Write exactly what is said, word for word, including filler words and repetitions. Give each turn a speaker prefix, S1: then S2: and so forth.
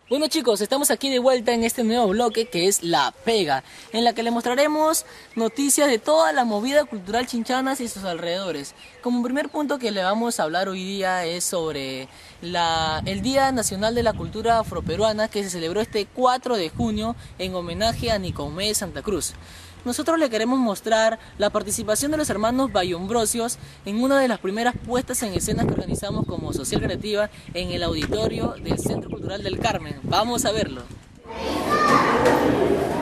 S1: Bueno chicos, estamos aquí de vuelta en este nuevo bloque que es La Pega, en la que les mostraremos noticias de toda la movida cultural chinchanas y sus alrededores. Como primer punto que le vamos a hablar hoy día es sobre la, el Día Nacional de la Cultura Afroperuana, que se celebró este cuatro de junio en homenaje a Nicomé de Santa Cruz. Nosotros le queremos mostrar la participación de los hermanos Bayombrosios en una de las primeras puestas en escena que organizamos como Social Creativa en el auditorio del Centro Cultural del Carmen. Vamos a verlo.